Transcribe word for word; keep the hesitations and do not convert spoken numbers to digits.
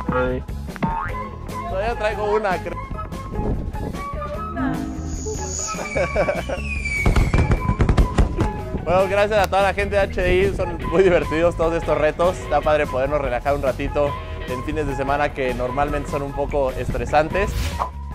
Todavía traigo una, creo. Bueno, gracias a toda la gente de H D I, son muy divertidos todos estos retos. Está padre podernos relajar un ratito en fines de semana que normalmente son un poco estresantes.